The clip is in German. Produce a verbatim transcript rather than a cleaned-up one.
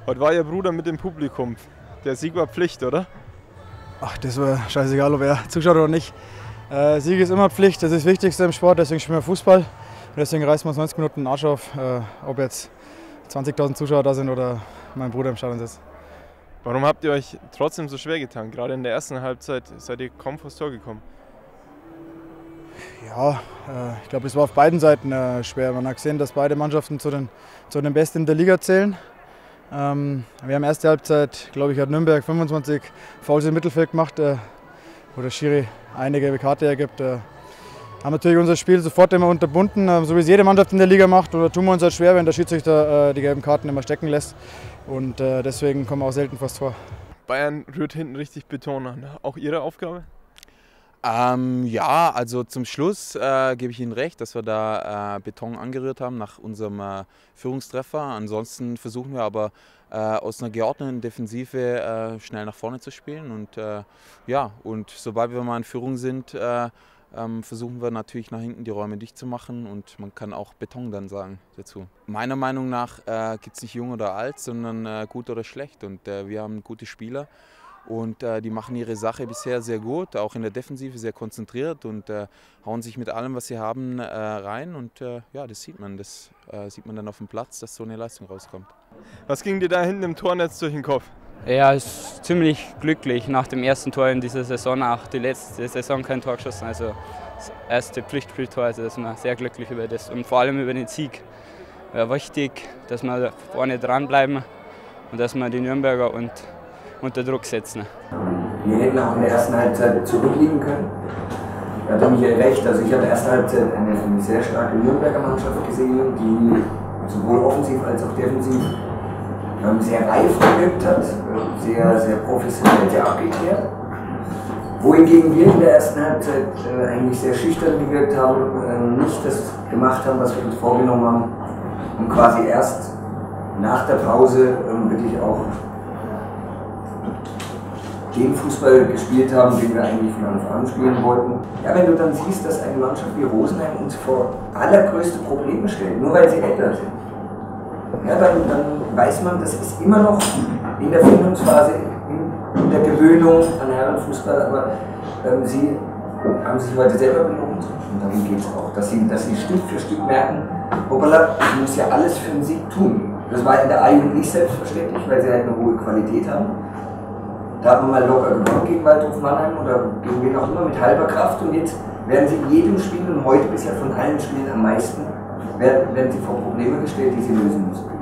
Heute war Ihr Bruder mit dem Publikum. Der Sieg war Pflicht, oder? Ach, das war scheißegal, ob er zuschaut oder nicht. Äh, Sieg ist immer Pflicht, das ist das Wichtigste im Sport, deswegen spielen wir Fußball. Und deswegen reißen wir uns neunzig Minuten den Arsch auf, äh, ob jetzt zwanzigtausend Zuschauer da sind oder mein Bruder im Stadion sitzt. Warum habt ihr euch trotzdem so schwer getan? Gerade in der ersten Halbzeit seid ihr kaum vors Tor gekommen. Ja, äh, ich glaube, es war auf beiden Seiten äh, schwer. Man hat gesehen, dass beide Mannschaften zu den, zu den Besten in der Liga zählen. Ähm, wir haben erste Halbzeit, glaube ich, hat Nürnberg fünfundzwanzig Fouls im Mittelfeld gemacht, äh, wo der Schiri eine gelbe Karte ergibt. Äh, haben natürlich unser Spiel sofort immer unterbunden, äh, so wie es jede Mannschaft in der Liga macht. Oder tun wir uns halt schwer, wenn der Schiedsrichter äh, die gelben Karten immer stecken lässt. Und äh, deswegen kommen wir auch selten vors Tor. Bayern rührt hinten richtig Beton an. Auch Ihre Aufgabe? Ähm, ja, also zum Schluss äh, gebe ich Ihnen recht, dass wir da äh, Beton angerührt haben nach unserem äh, Führungstreffer. Ansonsten versuchen wir aber äh, aus einer geordneten Defensive äh, schnell nach vorne zu spielen. Und äh, ja, und sobald wir mal in Führung sind, äh, ähm, versuchen wir natürlich nach hinten die Räume dicht zu machen, und man kann auch Beton dann sagen dazu. Meiner Meinung nach äh, gibt es nicht jung oder alt, sondern äh, gut oder schlecht, und äh, wir haben gute Spieler. Und äh, die machen ihre Sache bisher sehr gut, auch in der Defensive sehr konzentriert, und äh, hauen sich mit allem, was sie haben, äh, rein. Und äh, ja, das sieht man. Das äh, sieht man dann auf dem Platz, dass so eine Leistung rauskommt. Was ging dir da hinten im Tornetz durch den Kopf? Ja, ist ziemlich glücklich nach dem ersten Tor in dieser Saison, auch die letzte Saison kein Tor geschossen. Also das erste Pflichtspieltor, also da sind wir sehr glücklich über das und vor allem über den Sieg. Wäre wichtig, dass wir vorne dranbleiben und dass wir die Nürnberger und unter Druck setzen. Wir hätten auch in der ersten Halbzeit zurückliegen können. Da hat Michael recht. Also ich habe in der ersten Halbzeit eine, eine sehr starke Nürnberger Mannschaft gesehen, die sowohl offensiv als auch defensiv ähm, sehr reif gewirkt hat, sehr, sehr professionell, sehr abgeklärt. Wohingegen wir in der ersten Halbzeit äh, eigentlich sehr schüchtern gewirkt haben, äh, nicht das gemacht haben, was wir uns vorgenommen haben, und quasi erst nach der Pause äh, wirklich auch den Fußball gespielt haben, den wir eigentlich von Anfang an spielen wollten. Ja, wenn du dann siehst, dass eine Mannschaft wie Rosenheim uns vor allergrößte Probleme stellt, nur weil sie älter sind, ja, dann, dann weiß man, das ist immer noch in der Findungsphase, in, in der Gewöhnung an Herrenfußball, aber ähm, sie haben sich heute selber belohnt, und darum geht es auch, dass sie, dass sie Stück für Stück merken, hoppala, ich muss ja alles für den Sieg tun. Das war in der A-Jugend nicht selbstverständlich, weil sie halt eine hohe Qualität haben. Da haben wir mal locker gewonnen gegen Waldhof Mannheim oder gegen wen auch immer mit halber Kraft, und jetzt werden sie in jedem Spiel, und heute bisher von allen Spielen am meisten, werden, werden sie vor Probleme gestellt, die sie lösen müssen.